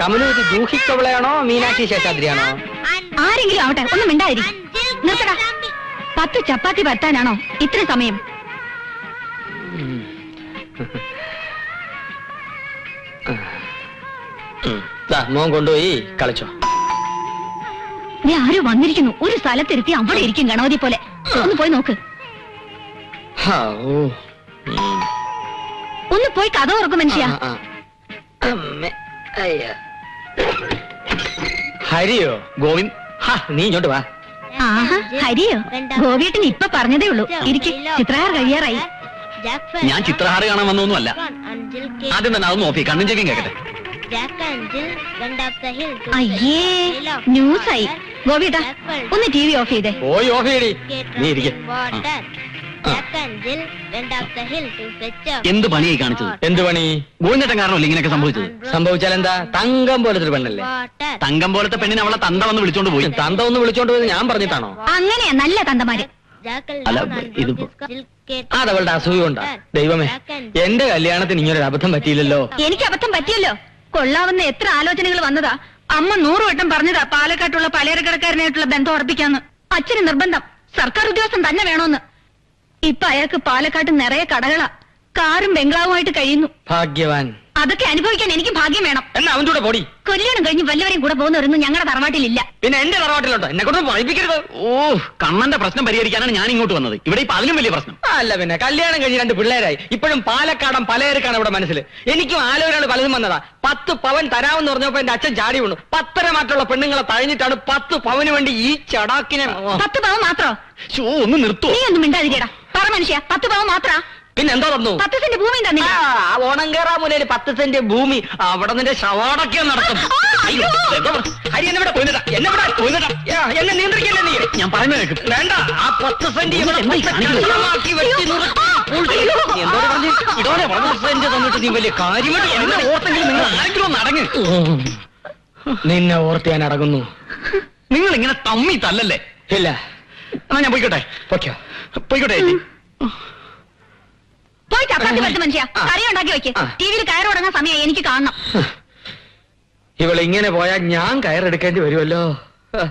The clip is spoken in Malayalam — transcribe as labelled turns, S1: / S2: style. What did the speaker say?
S1: കമലു ഇത് ദൂഹിക്കവളയാണോ മീനാക്ഷി ശേഷാദ്രിയാണോ?
S2: ആരെങ്കിലും ആവട്ടെ, ഒന്നും മിണ്ടാതിരി. നിർത്തടാ. 10 ചപ്പാത്തി പരത്താനാണോ ഇത്ര സമയം?
S1: മോൻ കൊണ്ടുപോയി കളിച്ചോ.
S2: നീ ആരും വന്നിരിക്കുന്നു. ഒരു സ്ഥലത്തിരുത്തി അവിടെ ഇരിക്കും ഗണപതി പോലെ. ഒന്ന് പോയി നോക്ക്. ഒന്ന് പോയി കഥ തുറക്കും മനുഷ്യ.
S1: ഹരിയോ ഗോവിന്ദ്, നീ ഇങ്ങോട്ട് വാ.
S2: ആഹാ, ഹരിയോ? ഗോപിയേട്ടൻ ഇപ്പൊ പറഞ്ഞതേ ഉള്ളൂ. ഇരിക്കും, ചിത്രഹാർ കഴിയാറായി.
S3: ഞാൻ ചിത്രഹാര കാണാൻ വന്നൊന്നുമല്ല. ആദ്യം തന്നെ അതൊന്ന് നോക്കി കണ്ണും ചെക്കും കേക്കട്ടെ.
S2: അയ്യേ, ന്യൂസായി. ഗോപിയേട്ടാ, ഒന്ന് TV ഓഫ് ചെയ്തേ.
S1: പോയി ഓഫ് ചെയ്യടി. നീ ഇരിക്കും.
S3: എന്ത് പണിയായി കാണിച്ചത്?
S1: എന്ത് പണി?
S3: ഗോവിന്ദേട്ടൻ കാരണമല്ലേ ഇങ്ങനെയൊക്കെ സംഭവിച്ചത്?
S1: സംഭവിച്ചാൽ എന്താ? തങ്കം പോലത്തെ ഒരു പെണ്ണല്ലേ.
S3: തങ്കം പോലത്തെ പെണ്ണിനെ അവളെ തന്ത വന്ന് വിളിച്ചോണ്ട് പോയി.
S1: തന്ത ഒന്ന് വിളിച്ചോണ്ട് പോയത് ഞാൻ പറഞ്ഞിട്ടാണോ?
S2: അങ്ങനെയാ നല്ല തന്തമാര്.
S3: അല്ല, ഇതിപ്പോ
S1: അതവളുടെ അസൂയ കൊണ്ടാ. ദൈവമേ, എന്റെ കല്യാണത്തിന് ഇങ്ങനൊരു അബദ്ധം പറ്റിയില്ലല്ലോ.
S2: എനിക്ക് അബദ്ധം പറ്റിയല്ലോ. കൊള്ളാവുന്ന എത്ര ആലോചനകൾ വന്നതാ. അമ്മ 100 വട്ടം പറഞ്ഞതാ പാലക്കാട്ടുള്ള പലചരക്കടക്കാരനായിട്ടുള്ള ബന്ധം ഉറപ്പിക്കാന്ന്. അച്ഛന് നിർബന്ധം, സർക്കാർ ഉദ്യോഗസ്ഥൻ തന്നെ വേണോന്ന്. ഇപ്പൊ അയാൾക്ക് പാലക്കാട്ട് നിറയെ കടകളാ, കാറും ബംഗ്ലാവുമായിട്ട് കഴിയുന്നു.
S1: ഭാഗ്യവാൻ.
S2: അതൊക്കെ അനുഭവിക്കാൻ എനിക്ക് ഭാഗ്യം വേണം.
S1: എന്നാ അവൻ്റെ കൂടെ പോടി.
S2: കല്യാണം കഴിഞ്ഞ് വല്ലവരെയും കൂടെ പോകുന്നവരൊന്നും ഞങ്ങളുടെ തറവാട്ടിലില്ല.
S1: പിന്നെ എന്റെ തറവാട്ടിലുണ്ടോ? എന്നെ കൊണ്ട് പഠിപ്പിക്കരുത്.
S3: കണ്ണന്റെ പ്രശ്നം പരിഹരിക്കാനാണ് ഞാൻ ഇങ്ങോട്ട് വന്നത്. ഇവിടെ ഇപ്പൊ അതിലും വലിയ പ്രശ്നം
S1: അല്ല. പിന്നെ കല്യാണം കഴിഞ്ഞ് 2 പിള്ളേരായി. ഇപ്പോഴും പാലക്കാടൻ പലചരക്കാണ് ഇവിടെ മനസ്സിൽ. എനിക്കും ആലോചനകൾ പലതും വന്നതാ. 10 പവൻ തരാമെന്ന് പറഞ്ഞപ്പോ എന്റെ അച്ഛൻ ചാടി വീണു. 10 മാറ്റുള്ള പെണ്ണുങ്ങളെ തഴഞ്ഞിട്ടാണ് 10 പവന് വേണ്ടി ഈ ചടാക്കിനെ.
S2: 10 പവൻ മാത്രോ?
S3: ഒന്ന് നിർത്തോ?
S2: നീ ഒന്നും മിണ്ടാതിരിക്കടാ. പറ മനുഷ്യ, 10 പവൻ മാത്ര?
S1: പിന്നെ എന്തോ തന്നു?
S2: 10 സെന്റ് ഭൂമി തന്നില്ല.
S1: ഓണം കേറാ മുതൽ 10 സെന്റ് ഭൂമി. അവിടെ നിന്റെ ശവാടൊക്കെ നടത്തും. എന്നെ നിയന്ത്രിക്കല്ലേ നീ?
S3: ഞാൻ പറയുന്നത്
S1: വേണ്ട. ആ 10 സെന്റ് തന്നിട്ട് നീ വലിയ കാര്യമായിട്ട്
S3: ഓർത്തെങ്കിലും നിങ്ങൾ ആരെങ്കിലും ഒന്ന് അടങ്ങ്.
S1: നിന്നെ ഓർത്ത് ഞാൻ അടങ്ങുന്നു.
S3: നിങ്ങൾ ഇങ്ങനെ തമ്മി തല്ലല്ലേ?
S1: ഇല്ല.
S3: എന്നാ ഞാൻ പോയിക്കോട്ടെ. പോയിക്കോട്ടെ.
S2: പോയി ചപ്പാത്തി പറ്റും മനുഷ്യ. കറി ഉണ്ടാക്കി വെക്ക്. ടിവിയിൽ കയറ് തുടങ്ങാൻ സമയം എനിക്ക് കാണണം.
S1: ഇവളിങ്ങനെ പോയാൽ ഞാൻ കയറെടുക്കേണ്ടി വരുമല്ലോ.